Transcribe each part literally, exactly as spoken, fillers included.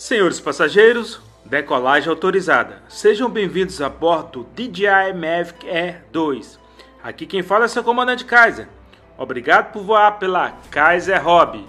Senhores passageiros, decolagem autorizada. Sejam bem-vindos a bordo do D J I Mavic E dois. Aqui quem fala é seu comandante Kaiser. Obrigado por voar pela Kaiser Hobby.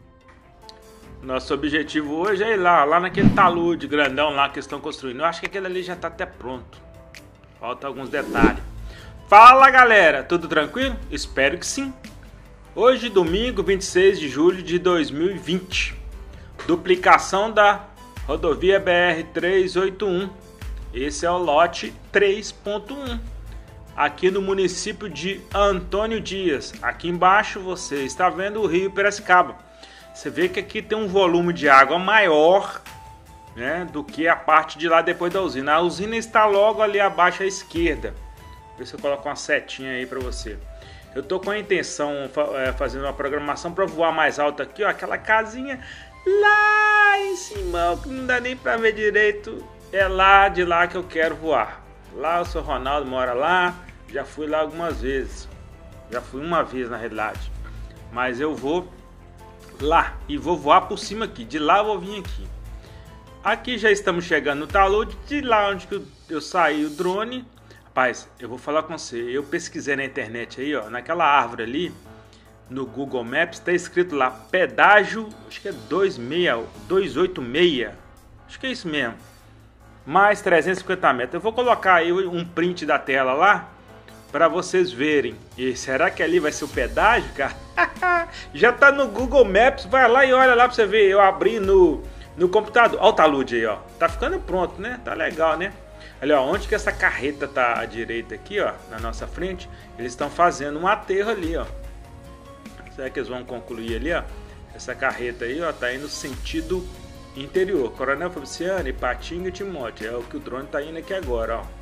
Nosso objetivo hoje é ir lá, lá naquele talude grandão lá que estão construindo. Eu acho que aquele ali já está até pronto. Falta alguns detalhes. Fala galera, tudo tranquilo? Espero que sim. Hoje, domingo, vinte e seis de julho de dois mil e vinte. Duplicação da rodovia B R trezentos e oitenta e um. Esse é o lote três ponto um. Aqui no município de Antônio Dias. Aqui embaixo você está vendo o rio Piracicaba. Você vê que aqui tem um volume de água maior, né, do que a parte de lá depois da usina. A usina está logo ali abaixo à esquerda. Ver se eu coloco uma setinha aí para você. Eu tô com a intenção é, fazendo uma programação para voar mais alto aqui, ó, aquela casinha lá em cima, que não dá nem para ver direito. É lá de lá que eu quero voar. Lá o seu Ronaldo mora lá, já fui lá algumas vezes. Já fui uma vez na realidade. Mas eu vou lá e vou voar por cima aqui. De lá eu vou vir aqui. Aqui já estamos chegando no talude. De lá onde que eu, eu saí o drone. Rapaz, eu vou falar com você. Eu pesquisei na internet aí, ó, naquela árvore ali, no Google Maps, está escrito lá pedágio, acho que é duzentos e oitenta e seis. Acho que é isso mesmo. Mais trezentos e cinquenta metros. Eu vou colocar aí um print da tela lá para vocês verem. E será que ali vai ser o pedágio, cara? Já tá no Google Maps, vai lá e olha lá para você ver. Eu abri no, no computador. Olha o talude aí, ó. Tá ficando pronto, né? Tá legal, né? Olha, ó, onde que essa carreta tá à direita aqui, ó, na nossa frente, eles estão fazendo um aterro ali, ó. Será que eles vão concluir ali, ó? Essa carreta aí, ó, tá indo sentido interior. Coronel Fabriciano, Ipatinga e Timóteo. É o que o drone tá indo aqui agora, ó.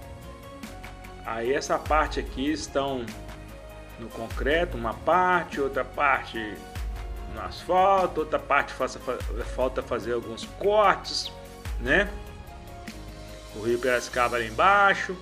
Aí essa parte aqui estão no concreto, uma parte, outra parte no asfalto, outra parte faça, falta fazer alguns cortes, né? O rio Piracicaba ali embaixo.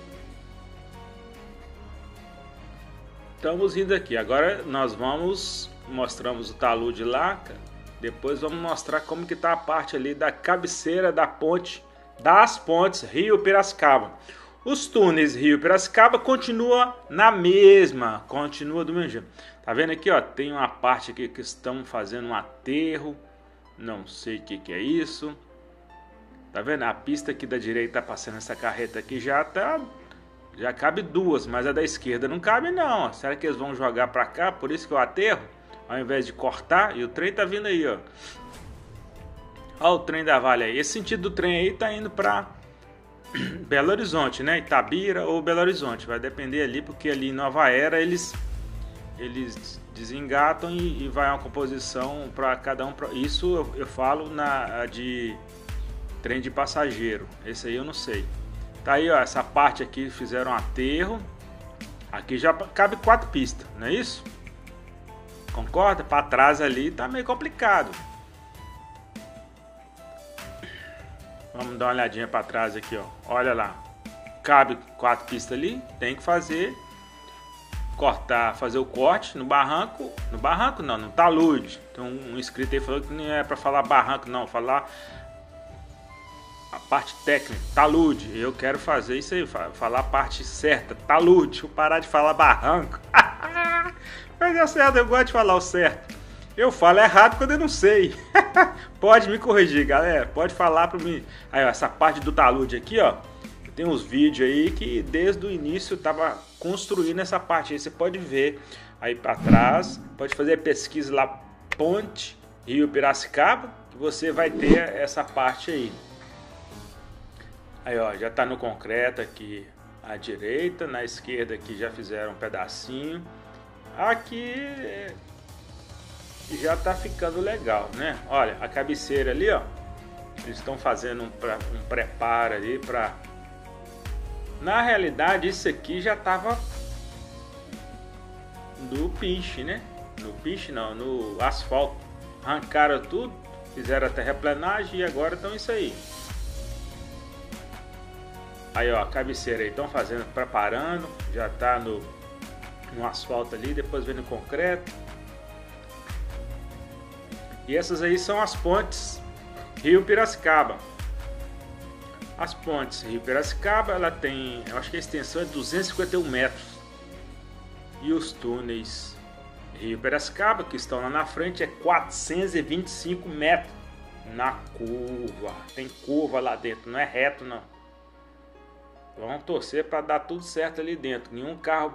Estamos indo aqui. Agora nós vamos, mostramos o talude lá. Depois vamos mostrar como que tá a parte ali da cabeceira da ponte, das pontes Rio Piracicaba. Os túneis Rio Piracicaba continua na mesma, continua do mesmo jeito. Tá vendo aqui, ó? Tem uma parte aqui que estão fazendo um aterro. Não sei o que que é isso. Tá vendo? A pista aqui da direita tá passando essa carreta aqui, já tá, já cabe duas, mas a da esquerda não cabe não. Será que eles vão jogar para cá? Por isso que eu aterro, ao invés de cortar, e o trem tá vindo aí, ó. Ó o trem da Vale aí. Esse sentido do trem aí tá indo para Belo Horizonte, né? Itabira ou Belo Horizonte, vai depender ali, porque ali em Nova Era eles eles desengatam e, e vai uma composição para cada um. Pra, isso eu, eu falo na de trem de passageiro, esse aí eu não sei. Tá aí, ó, essa parte aqui fizeram um aterro. Aqui já cabe quatro pistas, não é isso? Concorda? Para trás ali tá meio complicado. Vamos dar uma olhadinha para trás aqui, ó. Olha lá. Cabe quatro pistas ali, tem que fazer cortar, fazer o corte no barranco, no barranco não, no talude. Então um inscrito aí falou que não é para falar barranco não, falar a parte técnica, talude. Eu quero fazer isso aí, falar a parte certa, talude. Deixa eu parar de falar barranco. Mas é certo, eu gosto de falar o certo. Eu falo errado quando eu não sei. Pode me corrigir, galera. Pode falar para mim. Aí, ó, essa parte do talude aqui, ó. Tem uns vídeos aí que desde o início eu tava construindo essa parte aí. Você pode ver aí para trás. Pode fazer pesquisa lá, Ponte Rio Piracicaba, que você vai ter essa parte aí. Aí, ó, já tá no concreto aqui à direita, na esquerda aqui já fizeram um pedacinho. Aqui já tá ficando legal, né? Olha, a cabeceira ali, ó, eles estão fazendo um, um preparo ali para. Na realidade, isso aqui já tava no piche, né? No piche não, no asfalto. Arrancaram tudo, fizeram a terraplenagem e agora estão isso aí. Aí, ó, a cabeceira aí, estão fazendo, preparando, já tá no, no asfalto ali, depois vem no concreto. E essas aí são as pontes Rio Piracicaba. As pontes Rio Piracicaba, ela tem, eu acho que a extensão é duzentos e cinquenta e um metros. E os túneis Rio Piracicaba, que estão lá na frente, é quatrocentos e vinte e cinco metros na curva. Tem curva lá dentro, não é reto não. Vamos torcer para dar tudo certo ali dentro. Nenhum carro...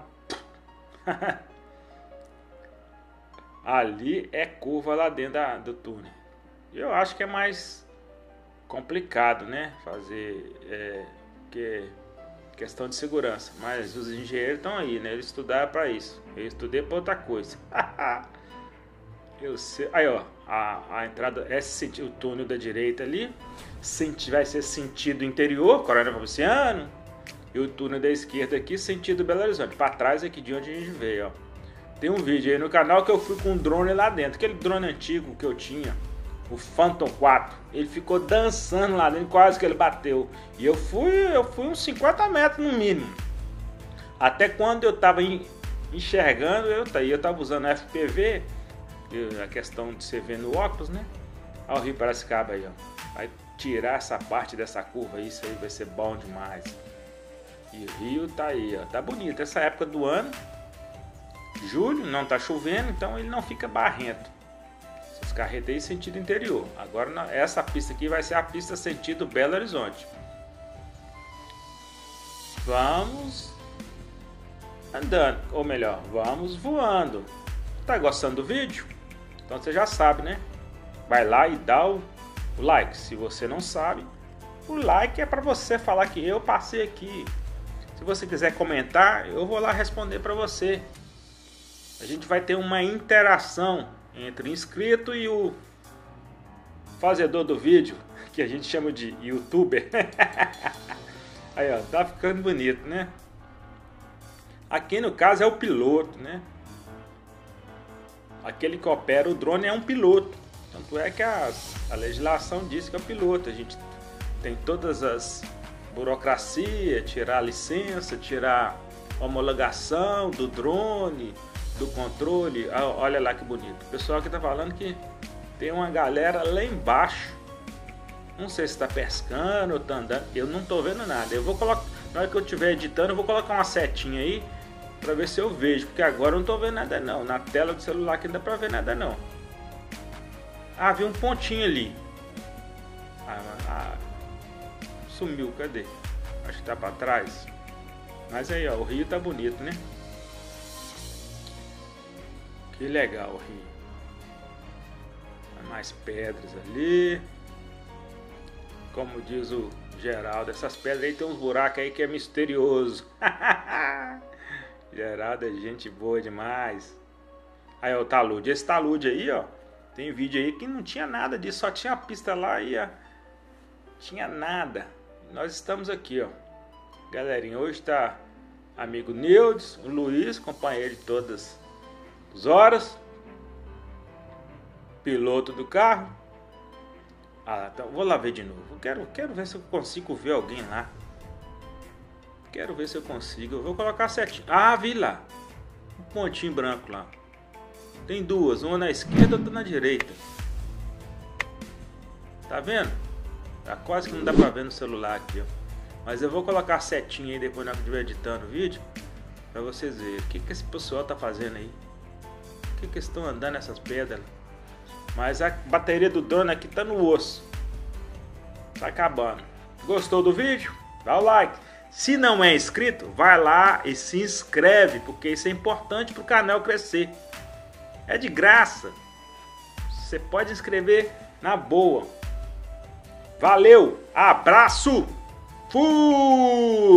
Ali é curva lá dentro da, do túnel. Eu acho que é mais complicado, né? Fazer é, que questão de segurança. Mas os engenheiros estão aí, né? Eles estudaram para isso. Eu estudei para outra coisa. Eu sei. Aí, ó, a, a entrada é o túnel da direita ali. Vai ser sentido interior, Coronel Fabriciano. E o túnel da esquerda aqui, sentido Belo Horizonte. Para trás aqui de onde a gente veio, ó. Tem um vídeo aí no canal que eu fui com um drone lá dentro. Aquele drone antigo que eu tinha, o Phantom quatro. Ele ficou dançando lá dentro, quase que ele bateu. E eu fui, eu fui uns cinquenta metros no mínimo. Até quando eu tava enxergando, eu, eu tava usando F P V. A questão de você ver no óculos, né? Olha o Rio Piracicaba aí, ó. Vai tirar essa parte dessa curva aí, isso aí vai ser bom demais. E o rio tá aí, ó. Tá bonito. Essa época do ano, julho, não tá chovendo, então ele não fica barrento. Essas carretas aí sentido interior. Agora essa pista aqui vai ser a pista sentido Belo Horizonte. Vamos andando, ou melhor, vamos voando. Tá gostando do vídeo? Então você já sabe, né? Vai lá e dá o, o like. Se você não sabe, o like é para você falar que eu passei aqui. Se você quiser comentar, eu vou lá responder para você. A gente vai ter uma interação entre o inscrito e o fazedor do vídeo, que a gente chama de youtuber. Aí, ó, tá ficando bonito, né? Aqui no caso é o piloto, né? Aquele que opera o drone é um piloto. Tanto é que a, a legislação diz que é o piloto. A gente tem todas as burocracias, tirar a licença, tirar a homologação do drone, do controle. Ah, olha lá que bonito. O pessoal aqui tá falando que tem uma galera lá embaixo. Não sei se tá pescando ou tá andando. Eu não tô vendo nada. Eu vou colocar, na hora que eu estiver editando, eu vou colocar uma setinha aí para ver se eu vejo, porque agora eu não tô vendo nada não. Na tela do celular aqui não dá pra ver nada não. Ah, vi um pontinho ali. Ah, ah, sumiu, cadê? Acho que tá pra trás. Mas aí, ó, o rio tá bonito, né? Que legal o rio. Mais pedras ali. Como diz o Geraldo, essas pedras aí tem uns buracos aí que é misterioso. Geraldo é gente boa demais. Aí, ó, o talude. Esse talude aí, ó, tem vídeo aí que não tinha nada disso, só tinha a pista lá e a... tinha nada. Nós estamos aqui, ó. Galerinha, hoje tá amigo Neudes, o Luiz, companheiro de todas as horas. Piloto do carro. Ah, então vou lá ver de novo. Quero, quero ver se eu consigo ver alguém lá. Quero ver se eu consigo. Eu vou colocar setinho. Ah, vi lá. Um pontinho branco lá. Tem duas, uma na esquerda e outra na direita. Tá vendo? Tá quase que não dá pra ver no celular aqui, ó. Mas eu vou colocar a setinha aí depois na hora que eu estiver editando o vídeo, pra vocês verem. O que, que esse pessoal tá fazendo aí? O que, que eles estão andando nessas pedras? Mas a bateria do drone aqui tá no osso. Tá acabando. Gostou do vídeo? Dá o like. Se não é inscrito, vai lá e se inscreve, porque isso é importante para o canal crescer. É de graça. Você pode inscrever na boa. Valeu, abraço, fui!